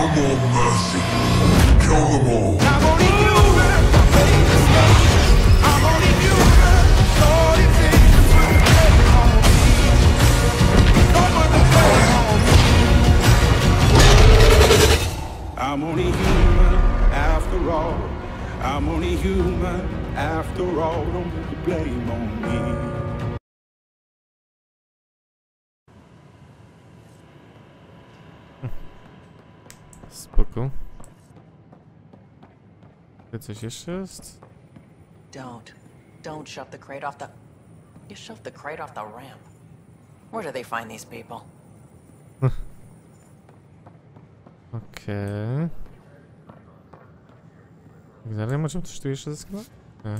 more mercy. Kill them all. I'm only human, my fate is made. I'm only human, all it takes is put the blame on me. Don't put the blame on me. I'm only human after all. I'm only human after all. Don't put the blame on me. Spoko. Coś jeszcze jest? Don't shove the crate off the... You shoved the crate off the ramp. Where do they find these people? Okej. Dalej możemy coś tu jeszcze zeskanować? Nie.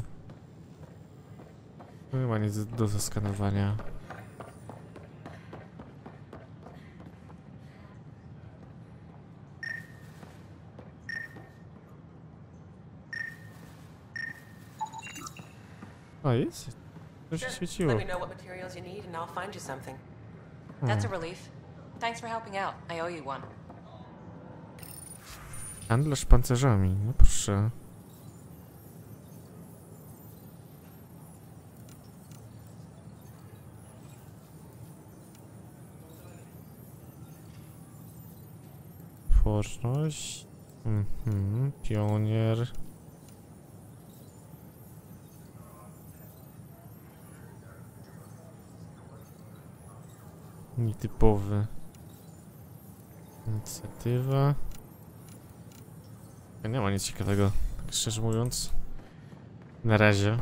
Nie ma nic do zeskanowania. O, jest? To się świeciło. Let me know what materials you need and I'll find you something. That's a relief. Thanks for helping out. I owe you one. Handlarz pancerzami, no proszę. Tworność. Pionier. Nietypowy. Inicjatywa. Nie ma nic ciekawego, tak szczerze mówiąc. Na razie.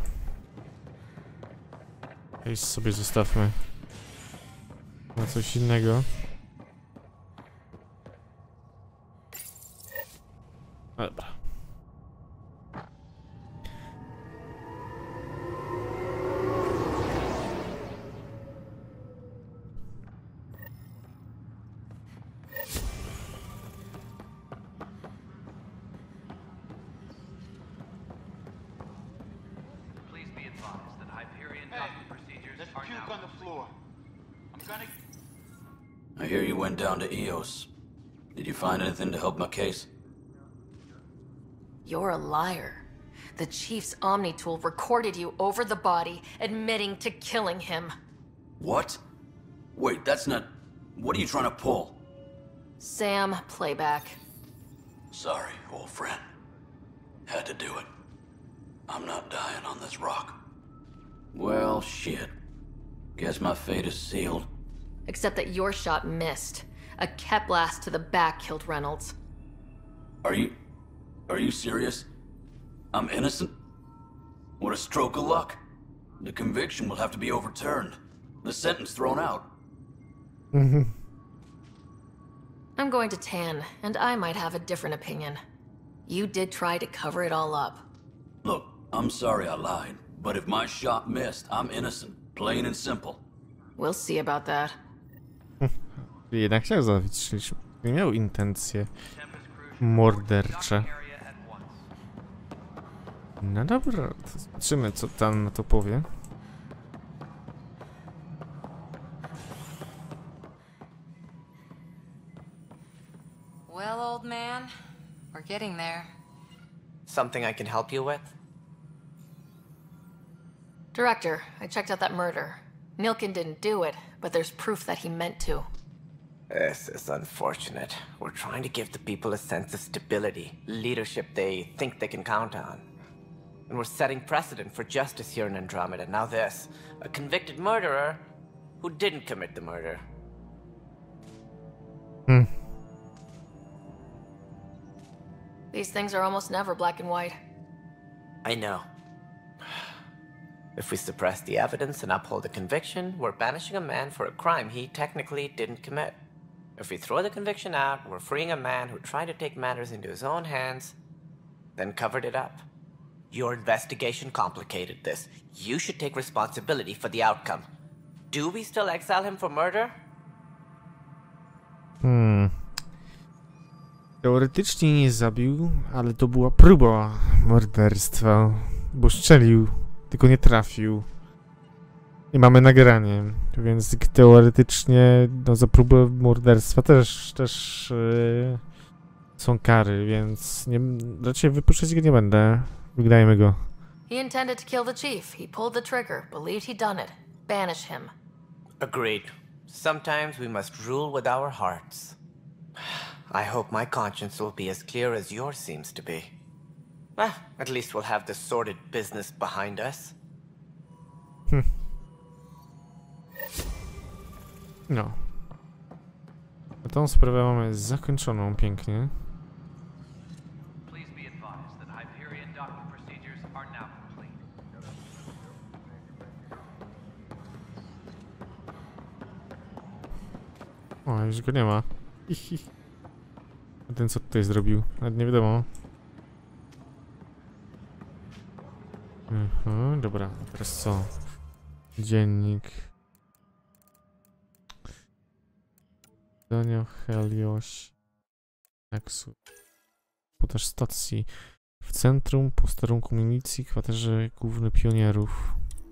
Iść sobie zostawmy na coś innego. Dobra. I hear you went down to EOS. Did you find anything to help my case? You're a liar. The Chief's Omni tool recorded you over the body, admitting to killing him. What? Wait, that's not... What are you trying to pull? Sam, playback. Sorry, old friend. Had to do it. I'm not dying on this rock. Well, shit. Guess my fate is sealed. Except that your shot missed. A Kep blast to the back killed Reynolds. Are you serious? I'm innocent? What a stroke of luck. The conviction will have to be overturned. The sentence thrown out. I'm going to Tan, and I might have a different opinion. You did try to cover it all up. Look, I'm sorry I lied, but if my shot missed, I'm innocent. Plain and simple. We'll see about that. Jednak chciał zabić, czyli nie miał intencje mordercze. No dobra, to zobaczymy, co tam na to powie. Well, old man, we're getting there. Something I can help you with? Director, I checked out that murder. Nilkin didn't do it, but there's proof that he meant to. This is unfortunate. We're trying to give the people a sense of stability, leadership they think they can count on. And we're setting precedent for justice here in Andromeda. Now this, a convicted murderer who didn't commit the murder. These things are almost never black and white. I know. If we suppress the evidence and uphold the conviction, we're banishing a man for a crime he technically didn't commit. If we throw the conviction out, we're freeing a man who tried to take matters into his own hands, then covered it up. Your investigation complicated this. You should take responsibility for the outcome. Do we still exile him for murder? Teoretycznie nie zabił, ale to była próba morderstwa, bo strzelił, tylko nie trafił. I mamy nagranie, więc teoretycznie no, za próbę morderstwa też są kary, więc nie, raczej wypuszczać go nie będę. Wygrajmy go. He intended to kill the chief. He pulled the trigger, believed he'd done it. Banish him. Agreed. Sometimes we must rule with our hearts. I hope my conscience will be as clear as yours seems to be. Well, at least we'll have this sordid business behind us. No. A tą sprawę mamy zakończoną pięknie. Please be advised that Hyperion docking procedures are now complete. O, już go nie ma. A ten co tutaj zrobił? Nawet nie wiadomo. Dobra, teraz co? Dziennik. Danio, Helios, Nexus. Podaż stacji. W centrum posterunku milicji, kwaterze główny pionierów.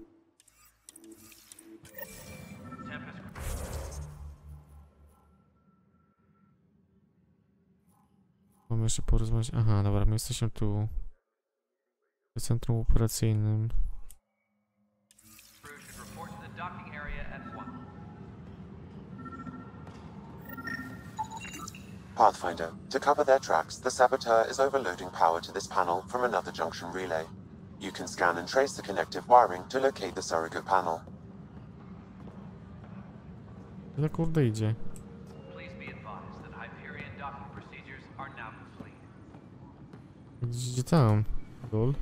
Mamy jeszcze porozmawiać. Aha, dobra, my jesteśmy tu w centrum operacyjnym. Crew should report to the docking area at once. Pathfinder, to cover their tracks, the Saboteur is overloading power to this panel from another junction relay. You can scan and trace the connective wiring to locate the surrogate panel. Ile kurde idzie? Please be advised that Hyperion docking procedures are now complete. Gdzie tam? Dol?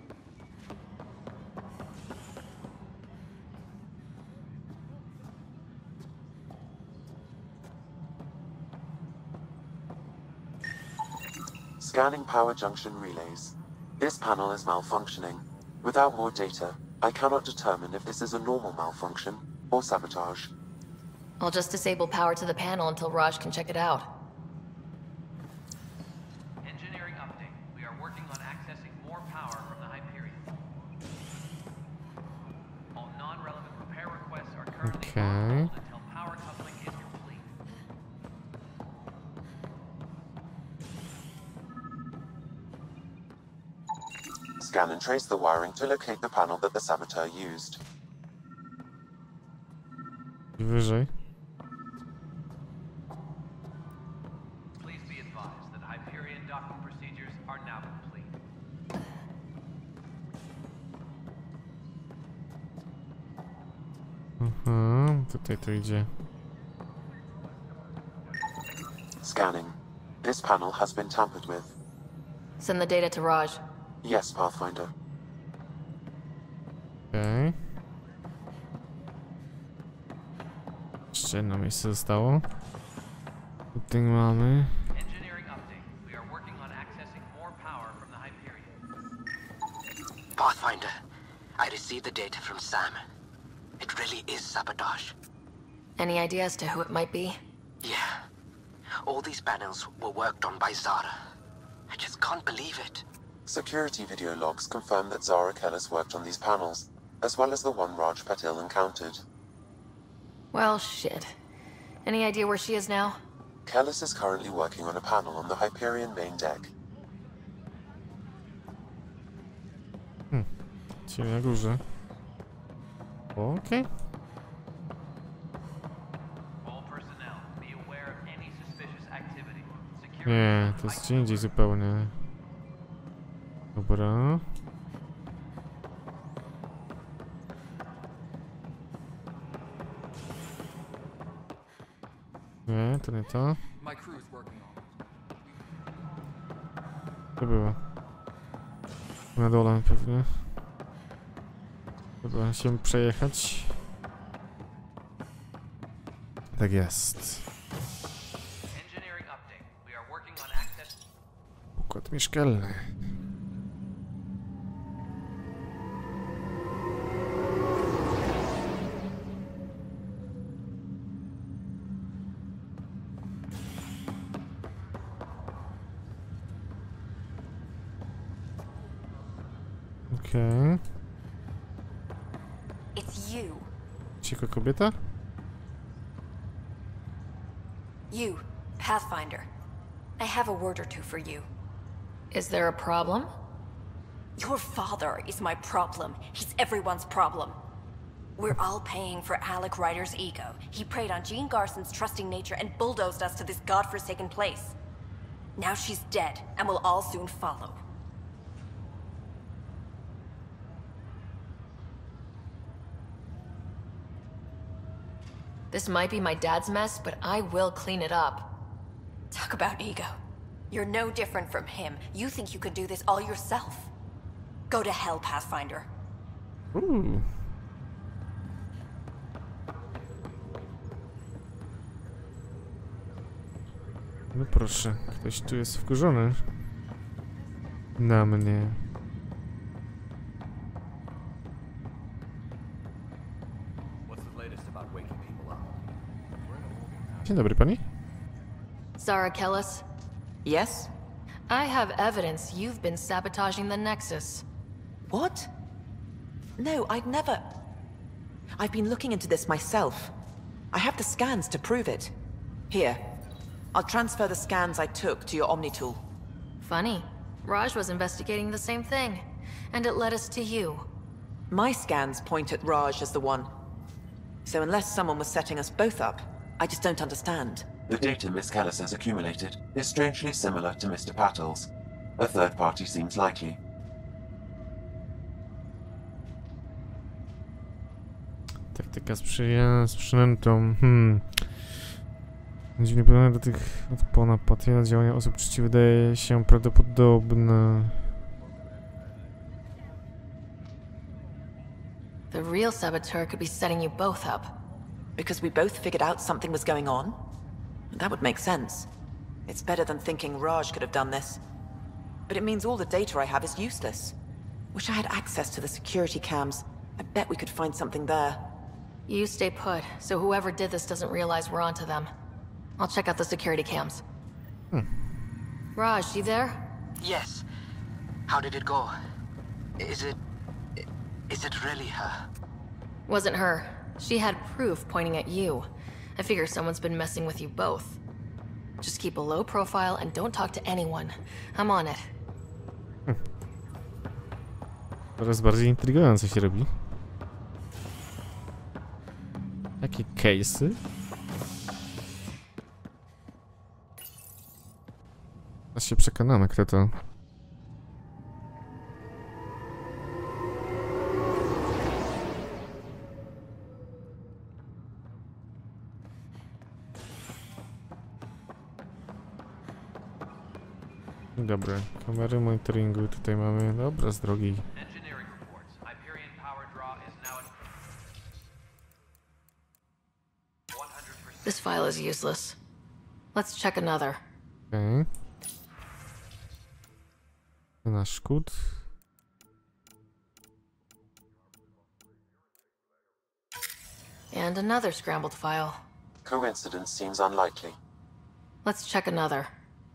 Scanning power junction relays. This panel is malfunctioning. Without more data, I cannot determine if this is a normal malfunction or sabotage. I'll just disable power to the panel until Raj can check it out. Engineering update. We are working on accessing more power from the Hyperion. All non-relevant repair requests are currently Okay. on hold until power coupling is complete. Scan and trace the wiring to locate the panel that the Saboteur used. Wyżej. Please be advised that Hyperion docking procedures are now complete. Tutaj to idzie. Scanning. This panel has been tampered with. Send the data to Raj. Yes, Pathfinder. Okej. Jeszcze jedno miejsce zostało. Tutaj mamy. Engineering update. We are working on accessing more power from the Hyperion. Pathfinder, I received the data from Sam. It really is sabotage. Any idea as to who it might be? Yeah. All these panels were worked on by Zara. I just can't believe it. Security video logs confirm that Zara Kellis worked on these panels, as well as the one Raj Patil encountered. Well, shit. Any idea where she is now? Kellis is currently working on a panel on the Hyperion main deck. Czyli na górze. Okej. All personnel, be aware of any suspicious activity. Security Nie, to jest gdzie indziej zupełnie. Dobra. Nie, to nie to. My crew's working on it. To było. Na dole pewnie. Dobra, się przejechać. Tak jest. Engineering update. We are working on access. Układ mieszkalny. Okej. It's you. Cicho kobieta? You, Pathfinder. I have a word or two for you. Is there a problem? Your father is my problem. He's everyone's problem. We're all paying for Alec Ryder's ego. He preyed on Jean Garson's trusting nature and bulldozed us to this godforsaken place. Now she's dead, and we'll all soon follow. This might be my dad's mess, but I will clean it up. Talk about ego. You're no different from him. You think you can do this all yourself. Go to hell, Pathfinder. No proszę, ktoś tu jest wkurzony na mnie. Dzień dobry, pani. Zara Kellis? Yes? I have evidence you've been sabotaging the Nexus. What? No, I'd never... I've been looking into this myself. I have the scans to prove it. Here. I'll transfer the scans I took to your Omni tool. Funny. Raj was investigating the same thing, and it led us to you. My scans point at Raj as the one. So unless someone was setting us both up, I just don't understand. The data Miss Kellis has accumulated is strangely similar to Mr. Patel's. A third party seems likely. Taktyka sprzyja z przynętą. Dziwnie podobne do tych ponapatii na działania osób trzecich wydaje się prawdopodobne. The real saboteur could be setting you both up. Because we both figured out something was going on? That would make sense. It's better than thinking Raj could have done this. But it means all the data I have is useless. Wish I had access to the security cams. I bet we could find something there. You stay put, so whoever did this doesn't realize we're onto them. I'll check out the security cams. Raj, you there? Yes. How did it go? Is it really her? Wasn't her. She had proof pointing at you. I figure someone's been messing with you both. Just keep a low profile and don't talk to anyone. I'm on it. Coraz bardziej intrygujące się robi. Jakie case'y? A się przekonamy, kto to. Dobra, kamery monitoringu tutaj mamy. Dobra, z drogi. This file is useless. Let's check another. Okay. Nasz kód. And another scrambled file. Coincidence seems unlikely. Let's check another.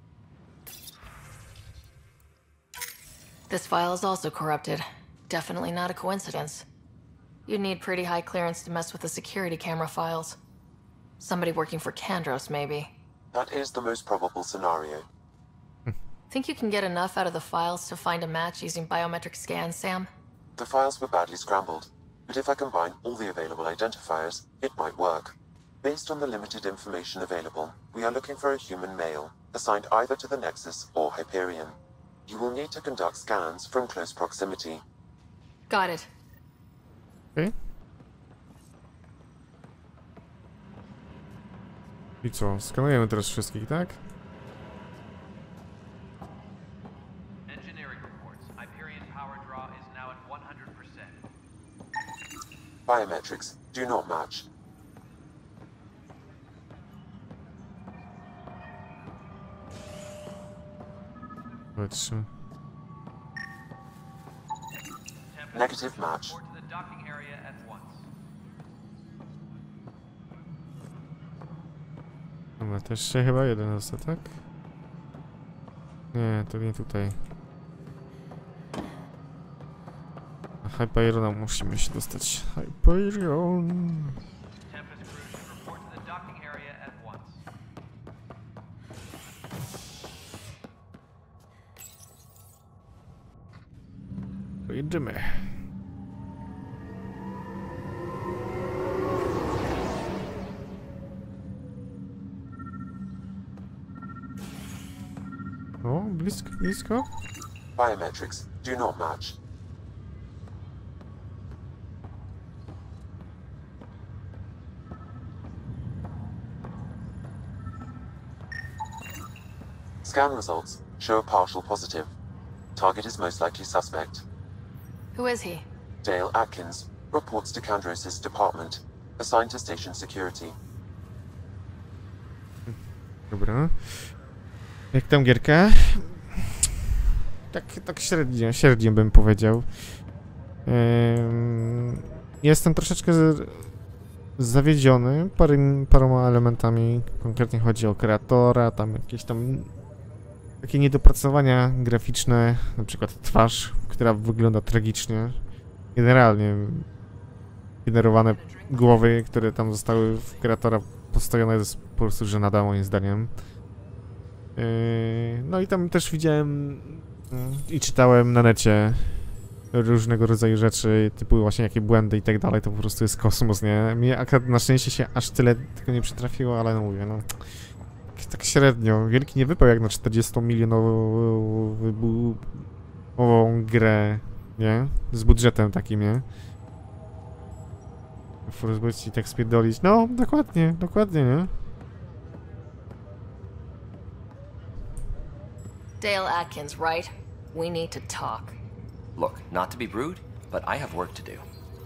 This file is also corrupted. Definitely not a coincidence. You'd need pretty high clearance to mess with the security camera files. Somebody working for Kandros, maybe. That is the most probable scenario. Think you can get enough out of the files to find a match using biometric scans, Sam? The files were badly scrambled, but if I combine all the available identifiers, it might work. Based on the limited information available, we are looking for a human male, assigned either to the Nexus or Hyperion. You will need to conduct scans from close proximity. Got it. Okay. I co? Skanujemy teraz wszystkich, tak? Engineering reports. Hyperion power draw is now at 100%. Biometrics do not match. Patrzmy. Negative match. Report to the docking area at once. Dobra, to jeszcze chyba jeden został, tak? Nie, to nie tutaj. Na Hyperiona musimy się dostać. Hyperion! Tempest crew should report to the docking area at once. jedziemy. O, blisko, blisko. Biometrics do not match. Scan results show a partial positive. Target is most likely suspect. Who is he? Dale Atkins reports to Kandros' department, assigned to station security. Dobra. Jak tam gierka? Tak średnio bym powiedział. Jestem troszeczkę zawiedziony paroma elementami. Konkretnie chodzi o kreatora, tam jakieś tam takie niedopracowania graficzne, na przykład twarz, która wygląda tragicznie. Generalnie generowane głowy, które tam zostały w kreatora postawione, jest po prostu żenada moim zdaniem. No i tam też widziałem i czytałem na necie różnego rodzaju rzeczy, typu właśnie jakie błędy i tak dalej, to po prostu jest kosmos, nie? Mnie akurat na szczęście się aż tyle tego nie przytrafiło, ale no mówię, no tak średnio. Wielki nie wypał jak na 40-milionową grę, nie? Z budżetem takim, nie? Frostbite i tak spierdolić. No, dokładnie, nie? Dale Atkins, right? We need to talk. Look, not to be rude, but I have work to do.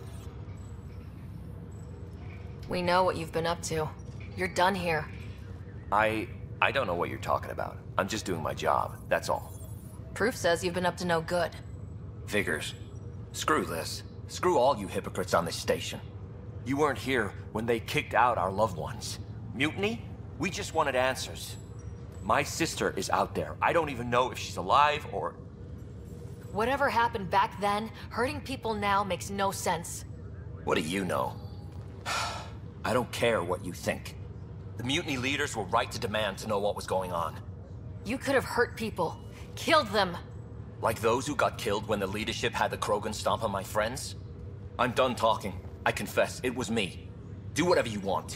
We know what you've been up to. You're done here. I don't know what you're talking about. I'm just doing my job, that's all. Proof says you've been up to no good. Figures. Screw this. Screw all you hypocrites on this station. You weren't here when they kicked out our loved ones. Mutiny? We just wanted answers. My sister is out there. I don't even know if she's alive or... Whatever happened back then, hurting people now makes no sense. What do you know? I don't care what you think. The mutiny leaders were right to demand to know what was going on. You could have hurt people. Killed them. Like those who got killed when the leadership had the Krogan stomp on my friends? I'm done talking. I confess, it was me. Do whatever you want.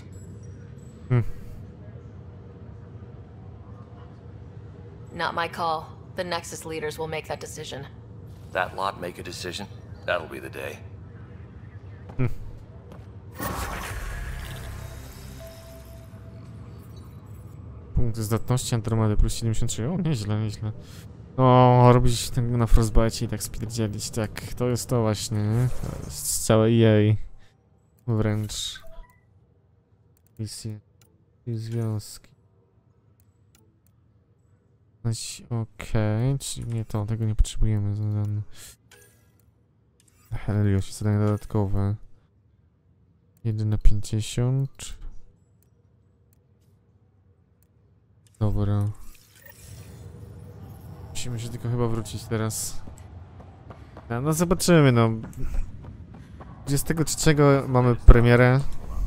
Not my call. The Nexus leaders will make that decision. That lot make a decision? That'll be the day. Punkty zdatności Andromedy plus 73. O, nieźle. O, robić tego na Frostbite i tak spierdzielić. Tak, to jest to właśnie, nie? To jest całe EA. Wręcz. Misje i związki. Okej, czyli nie to, tego nie potrzebujemy. Helios, zadanie dodatkowe. 1 na 50. Dobra. Musimy się tylko chyba wrócić teraz. No zobaczymy, no. 23 mamy premierę.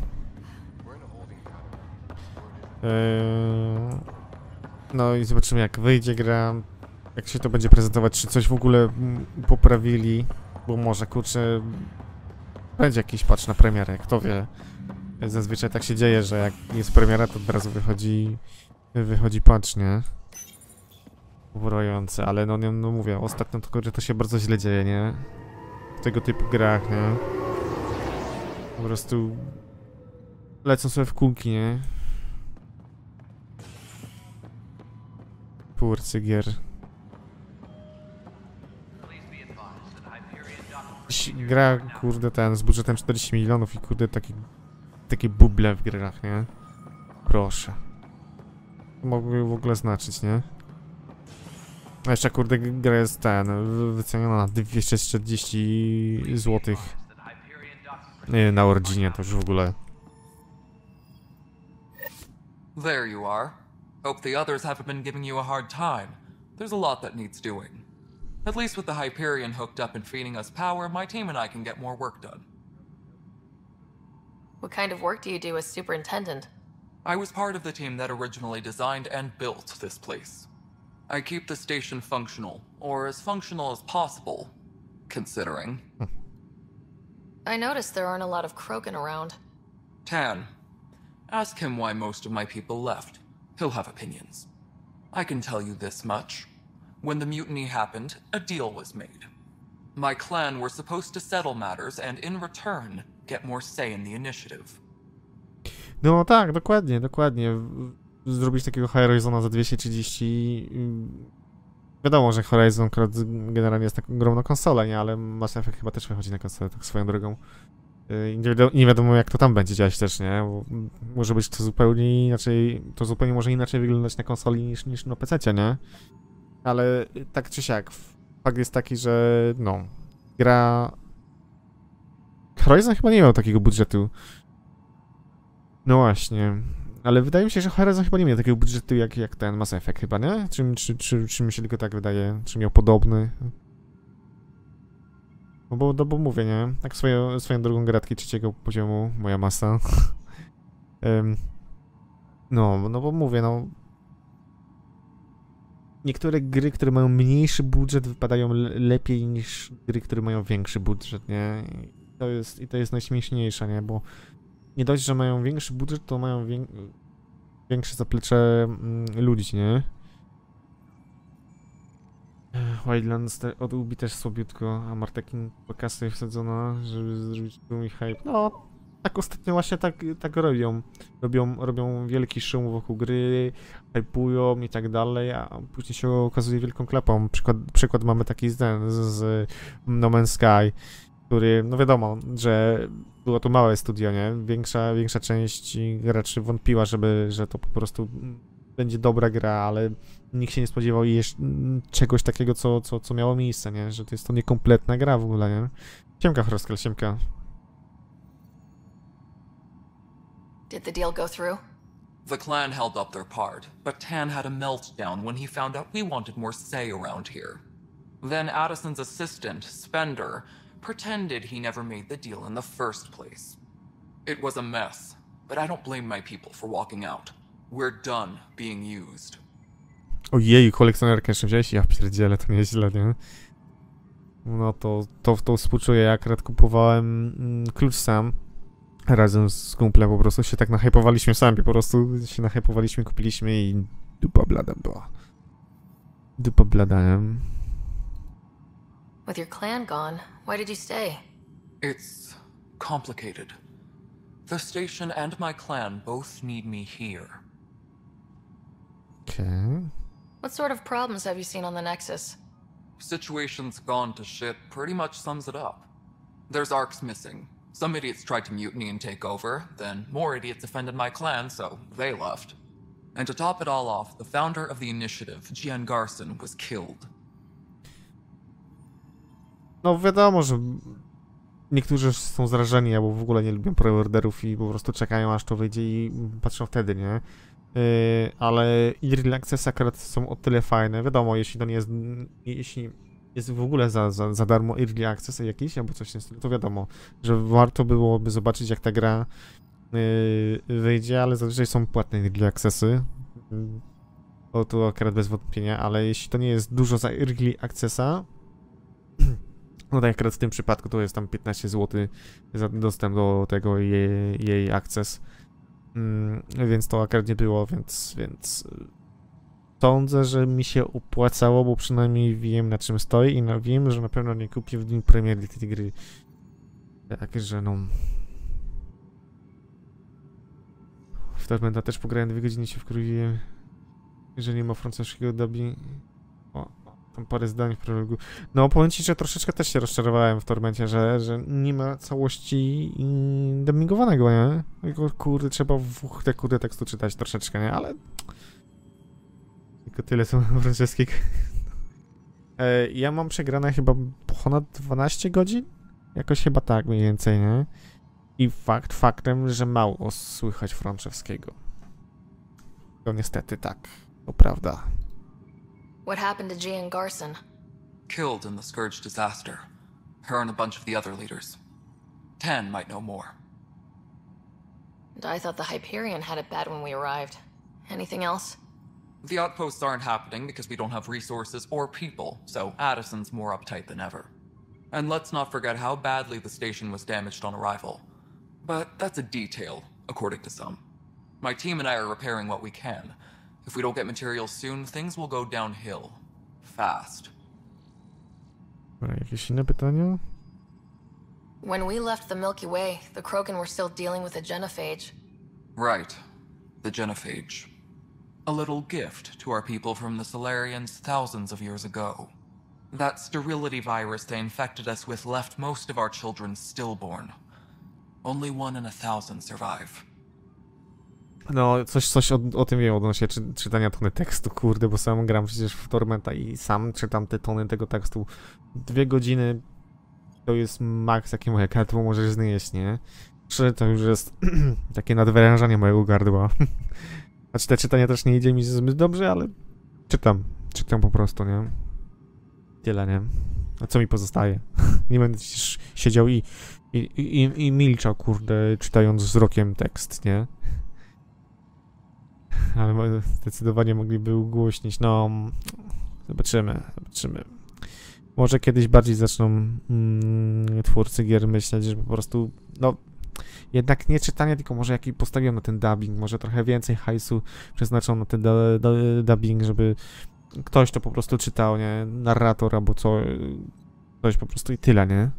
No i zobaczymy jak wyjdzie gra, jak się to będzie prezentować, czy coś w ogóle poprawili, bo może kurczę będzie jakiś patch na premierę, kto wie. Zazwyczaj tak się dzieje, że jak jest premiera, to od razu wychodzi patch, nie? Uworujący, ale no mówię, ostatnio to się bardzo źle dzieje, nie? W tego typu grach, nie? Po prostu lecą sobie w kółki, nie? Twórcy gier. Gra, kurde, ten z budżetem 40 milionów i kurde takie buble w grach, nie? Proszę. To mogłoby w ogóle znaczyć, nie? A jeszcze kurde gra jest wyceniona na 240 zł. Na Originie, to już w ogóle. There you are. Hope the others haven't been giving you a hard time. There's a lot that needs doing. At least with the Hyperion hooked up and feeding us power, my team and I can get more work done. What kind of work do you do as superintendent? I was part of the team that originally designed and built this place. I keep the station functional, or as functional as possible. considering. I noticed there aren't a lot of Krogan around. Tan, ask him why most of my people left. He'll have opinions. I can tell you this much. When the mutiny happened, a deal was made. My clan were supposed to settle matters and in return get more say in the initiative. No tak, dokładnie. Zrobić takiego Horizona za 230... Wiadomo, że Horizon akurat generalnie jest taką ogromną konsolę, nie? Ale Mass Effect chyba też wychodzi na konsolę, tak swoją drogą. Nie wiadomo jak to tam będzie działać też, nie? Bo może być to zupełnie inaczej, to zupełnie może inaczej wyglądać na konsoli niż na PC-cie, nie? Ale tak czy siak, fakt jest taki, że no, gra... Horizon chyba nie miał takiego budżetu. No właśnie. Ale wydaje mi się, że Horizon chyba nie miał takiego budżetu jak ten Mass Effect chyba, nie? Czy mi się tylko tak wydaje? Czy miał podobny? No bo mówię, nie? Tak swoją drugą gratki 3. poziomu, moja masa. No bo mówię, no... Niektóre gry, które mają mniejszy budżet, wypadają lepiej niż gry, które mają większy budżet, nie? I to jest najśmieszniejsze, nie? Bo nie dość, że mają większy budżet, to mają większe zaplecze ludzi, nie? Wildlands od Ubi też słabiutko, a Martekin kasy wsadzona, żeby zrobić boom i hype. No, tak ostatnio właśnie tak robią. Robią wielki szum wokół gry, hypują i tak dalej, a później się okazuje wielką klapą. Przykład mamy taki z No Man's Sky, który, no wiadomo, że było to małe studio, nie? Większa część graczy wątpiła, że to po prostu będzie dobra gra, ale nikt się nie spodziewał czegoś takiego, co miało miejsce, nie? Że to jest to niekompletna gra w ogóle, nie? Siemka, Horoskel, siemka. Did the deal go through? The clan held up their part, but Tan had a meltdown when he found out we wanted more say around here. Then Addison's assistant, Spender, pretended he never made the deal in the first place. It was a mess, but I don't blame my people for walking out. We're done being used. Ojej, kolekcjonerkę jeszcze wziąłeś? Ja pierdzielę, to nieźle, nie? No to współczuję, jak akurat kupowałem klucz sam. Razem z kumplem po prostu się tak nahypowaliśmy sami, po prostu się nahypowaliśmy, kupiliśmy i dupa blada była. Dupa blada, nie? With your clan gone, why did you stay? It's complicated. The station and my clan both need me here. Okay. What sort of problems have you seen on the Nexus? Situation's gone to shit pretty much sums it up. There's ARCs missing. Some idiots tried to mutiny and take over, then more idiots offended my clan, so they left. And to top it all off, the founder of the initiative, Gian Garson, was killed. No wiadomo, że niektórzy są zrażeni, albo w ogóle nie lubią preorderów i po prostu czekają, aż to wyjdzie i patrzą wtedy, nie? Ale Early Access akurat są o tyle fajne. Wiadomo, jeśli to nie jest... Jeśli jest w ogóle za darmo Early Access jakiś, albo coś w tym stylu, to wiadomo, że warto byłoby zobaczyć, jak ta gra wyjdzie, ale zazwyczaj są płatne Early Accessy. To akurat bez wątpienia, ale jeśli to nie jest dużo za Early Accessa, no tak akurat w tym przypadku to jest tam 15 zł za dostęp do tego jej Access. Więc to akurat nie było, więc sądzę, że mi się opłacało, bo przynajmniej wiem, na czym stoi i wiem, że na pewno nie kupię w dniu premiery tej gry. Także no... W Tormenta też pograłem 2 godziny, się wkurwiłem, że nie ma francuskiego dubbing. Tam parę zdań w prologu. No powiem ci, że troszeczkę też się rozczarowałem w Tormencie, że nie ma całości dubbingowanego, nie? Tylko kurde, trzeba te kurde tekstu czytać troszeczkę, nie? Ale... Tylko tyle są francuskiego. Ja mam przegrane chyba ponad 12 godzin? Jakoś chyba tak mniej więcej, nie? I faktem, że mało słychać francuskiego. To niestety tak, to prawda. What happened to Gian Garson? Killed in the Scourge disaster. Her and a bunch of the other leaders. Tan might know more. And I thought the Hyperion had it bad when we arrived. Anything else? The outposts aren't happening because we don't have resources or people, so Addison's more uptight than ever. And let's not forget how badly the station was damaged on arrival. But that's a detail, according to some. My team and I are repairing what we can. If we don't get materials soon, things will go downhill. Fast. Dobra, jakieś inne pytania? When we left the Milky Way, the Krogan were still dealing with the genophage. Right. The genophage. A little gift to our people from the Solarians thousands of years ago. That sterility virus they infected us with left most of our children stillborn. Only 1 in 1,000 survive. No, coś o tym wiem odnośnie czytania tony tekstu, kurde, bo sam gram przecież w Tormenta i sam czytam te tony tego tekstu. 2 godziny to jest maks, jaki moje gardło możesz znieść, nie? 3 to już jest takie nadwyrężanie mojego gardła. Znaczy te czytanie też nie idzie mi zbyt dobrze, ale czytam po prostu, nie? Tyle, nie? A co mi pozostaje? Nie będę przecież siedział i milczał, kurde, czytając wzrokiem tekst, nie? Ale zdecydowanie mogliby ugłośnić. No, zobaczymy. Może kiedyś bardziej zaczną twórcy gier myśleć, że po prostu, no, jednak nie czytanie, tylko może jaki postawią na ten dubbing, może trochę więcej hajsu przeznaczą na ten dubbing, żeby ktoś to po prostu czytał, nie? Narrator albo coś po prostu i tyle, nie?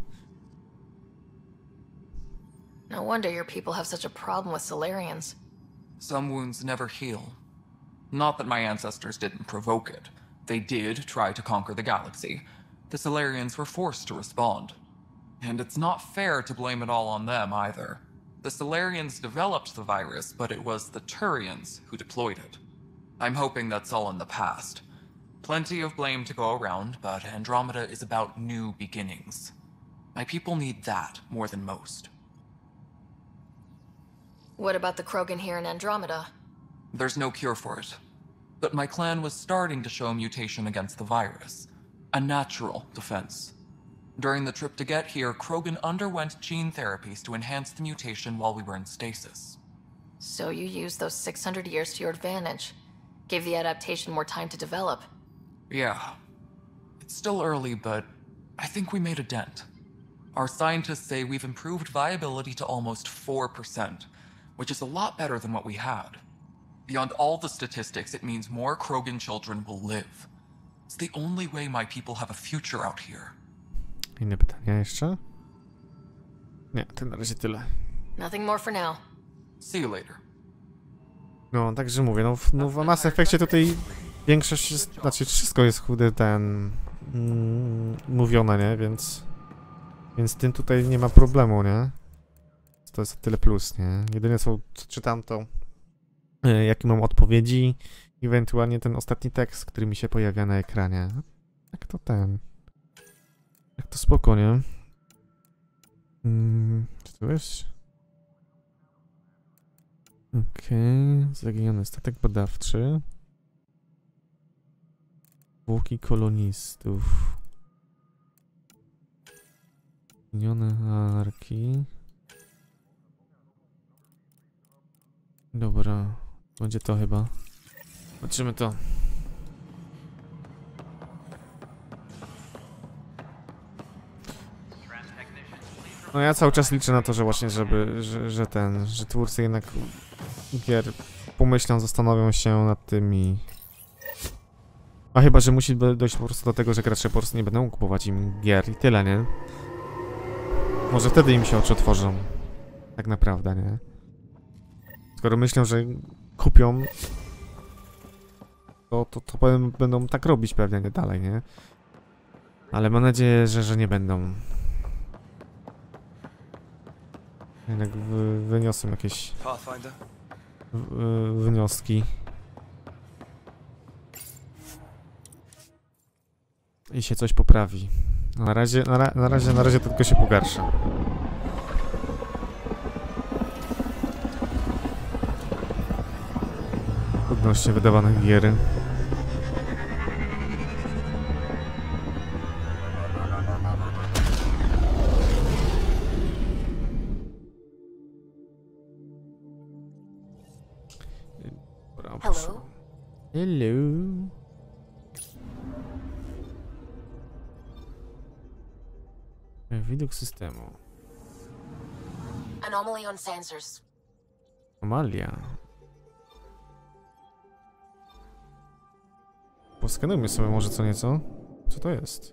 No wonder your people have such a problem with Solarians. Some wounds never heal. Not that my ancestors didn't provoke it. They did try to conquer the galaxy. The Solarians were forced to respond. And it's not fair to blame it all on them either. The Solarians developed the virus, but it was the Turians who deployed it. I'm hoping that's all in the past. Plenty of blame to go around, but Andromeda is about new beginnings. My people need that more than most. What about the Krogan here in Andromeda? There's no cure for it. But my clan was starting to show a mutation against the virus. A natural defense. During the trip to get here, Krogan underwent gene therapies to enhance the mutation while we were in stasis. So you used those 600 years to your advantage. Gave the adaptation more time to develop. Yeah. It's still early, but I think we made a dent. Our scientists say we've improved viability to almost 4%, which is a lot better than what we had. Beyond all the statistics, it means more Krogan children will live. It's the only way my people have a future out here. Inne pytania jeszcze? Nie, to na razie tyle. Nothing more for now. See you later. No, także mówię, no w Mass Effectie tutaj większość jest, znaczy wszystko jest chudy mówione, nie? Więc tym tutaj nie ma problemu, nie? To jest tyle plus, nie? Jedyne co czytam to jakie mam odpowiedzi, ewentualnie ten ostatni tekst, który mi się pojawia na ekranie. Jak to spoko, nie? Co to jest? Okej, zaginiony statek badawczy. Zwłoki kolonistów. Zaginione arki. Dobra, będzie to chyba. Zobaczymy to. No ja cały czas liczę na to, że właśnie, że twórcy jednak gier pomyślą, zastanowią się nad tym i... A chyba, że musi dojść po prostu do tego, że gracze po prostu nie będą kupować im gier i tyle, nie? Może wtedy im się oczy otworzą. Tak naprawdę, nie? Skoro myślą, że kupią, to będą tak robić pewnie nie dalej, nie? Ale mam nadzieję, że nie będą. Jednak wyniosą jakieś wnioski. I się coś poprawi. Na razie to tylko się pogarsza. Odnośnie wydawanych gier. Hello. Hello. Widok systemu. Anomaly on sensors. Anomalia. Poskanujmy sobie może co nieco. Co to jest?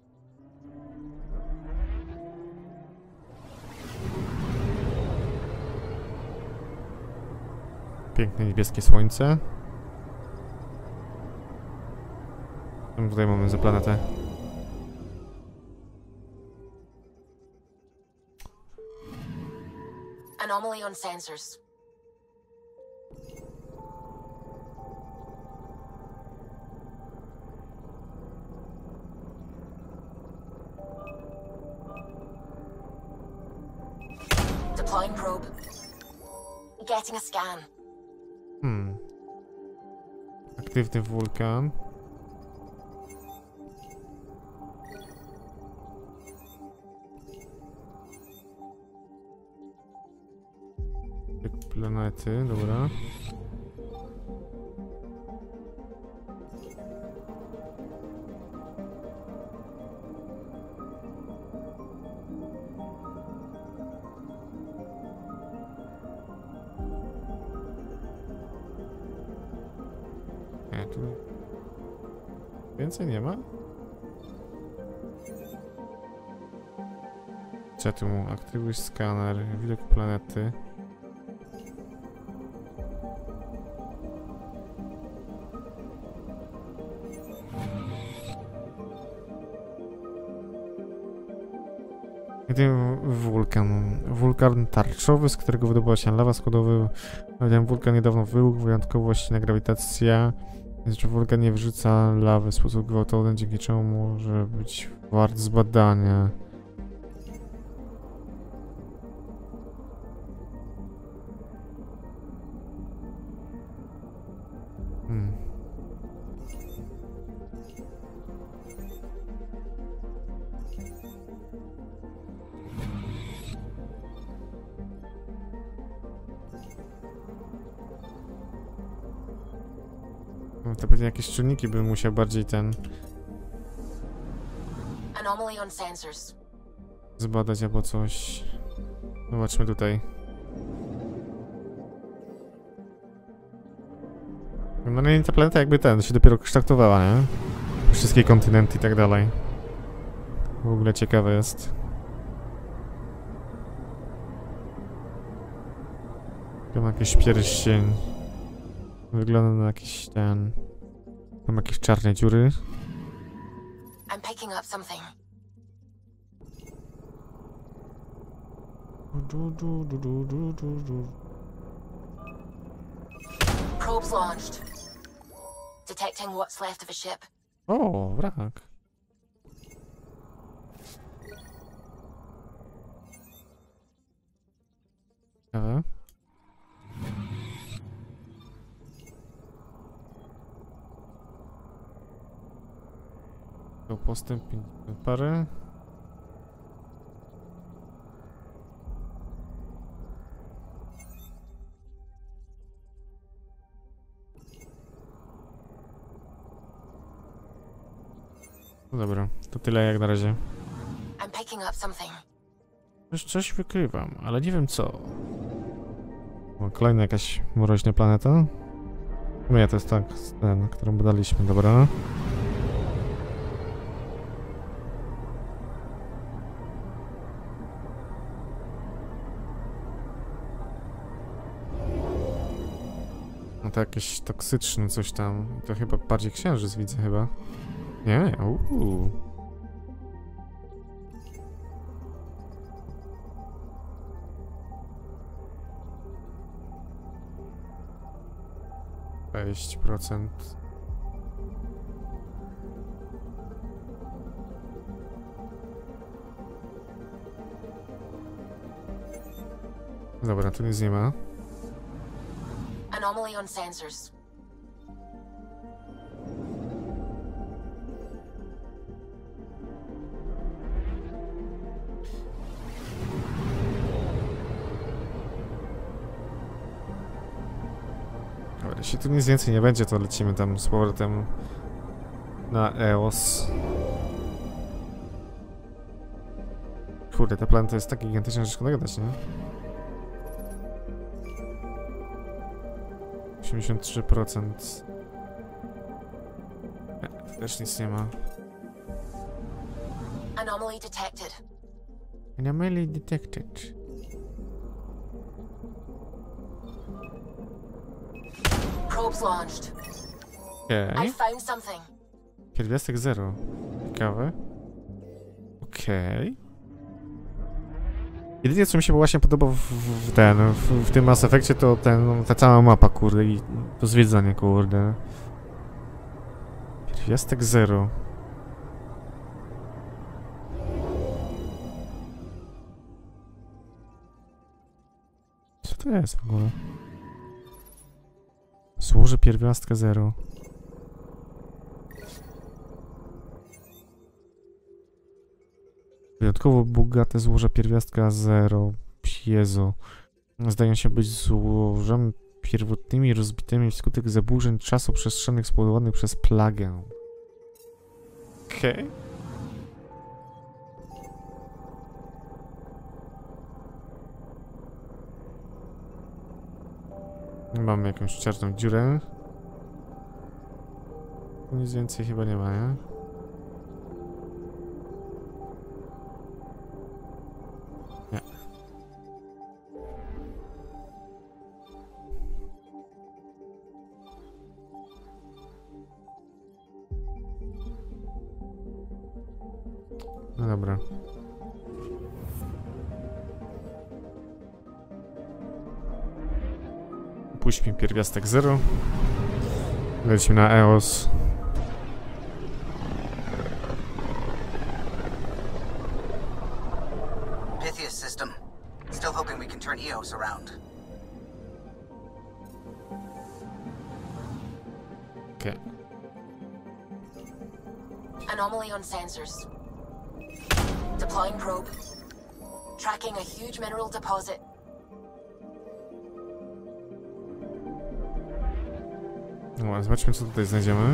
Piękne niebieskie słońce. Co tutaj mamy za planetę? Anomaly on sensors. Deploying probe. Getting a scan. Aktywny wulkan. Planety, dobra. Nie, tu więcej nie ma? Co tu? Aktywuj skaner, widok planety. Wulkan tarczowy, z którego wydobywała się lawa składowy. Wulkan niedawno wybuchł, wyjątkowo silna grawitacja. Więc wulkan nie wyrzuca lawy w sposób gwałtowny, dzięki czemu może być wart zbadania. No to pewnie jakieś czynniki by musiał bardziej ten Anomaly on sensors. zbadać albo coś. Zobaczmy tutaj. No nie, ta planeta jakby się dopiero kształtowała, nie? Wszystkie kontynenty i tak dalej. W ogóle ciekawe jest. Tu ma jakiś pierścień. Wygląda na jakiś ten... Tam jakieś czarne dziury. I'm picking up something. Probes launched. Detecting what's left of a ship. O, wrak. Ciekawe. To postęp parę. No dobra, to tyle jak na razie. I'm picking up something. Coś wykrywam, ale nie wiem co. O, kolejna jakaś mroźna planeta. Nie, to jest tak, ten, którą badaliśmy, dobra. No to jakieś toksyczne coś tam. To chyba bardziej księżyc widzę chyba. Nie, uuu. %. Dobra, tu nic nie ma. Anomaly on sensors. Dobra, jeśli tu nic więcej nie będzie, to lecimy tam z powrotem na EOS. Kurde, ta planeta jest tak gigantyczna, że szkoda gadać, nie? 83%. Też nic nie ma. Anomaly detected. Anomaly detected. Probes launched. Okej. I found something. Pierwiastek 0. Ciekawe. Okej. Jedynie co mi się właśnie podoba w tym Mass Effectie to ta cała mapa, kurde, i to zwiedzanie, kurde. Pierwiastek 0. Co to jest w ogóle? Złoże pierwiastka 0. Wyjątkowo bogate złoża pierwiastka 0. Piezo. Zdają się być złożami pierwotnymi rozbitymi wskutek zaburzeń czasoprzestrzennych spowodowanych przez plagę. Okej. Mamy jakąś czarną dziurę. Nic więcej chyba nie ma, nie? Nie. No dobra. Puśćmy pierwiastek 0. Lecimy na EOS. Pythias system. Still hoping we can turn EOS around. Okay. Anomaly on sensors. Deploying probe. Tracking a huge mineral deposit. No, zobaczmy, co tutaj znajdziemy.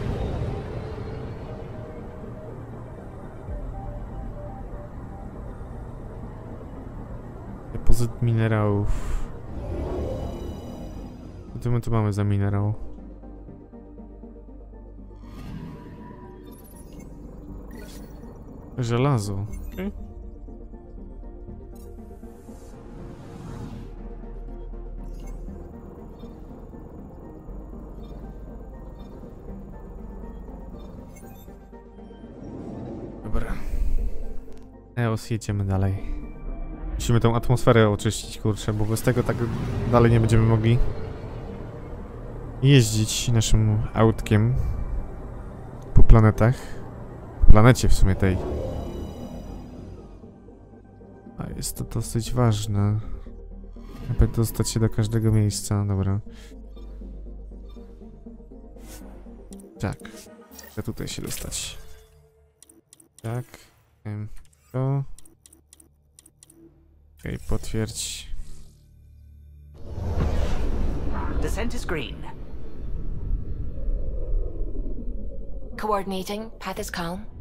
Depozyt minerałów. Co my tu mamy za minerał? Żelazo. Okay. Dobra. EOS, jedziemy dalej. Musimy tą atmosferę oczyścić, kurczę, bo bez tego tak dalej nie będziemy mogli jeździć naszym autkiem po planetach. Po planecie w sumie tej. A jest to dosyć ważne, aby dostać się do każdego miejsca. Dobra. Tak. Chcę tutaj się dostać. Tak. To. Okej, potwierdź. Descent is green. Coordinating. Path is calm.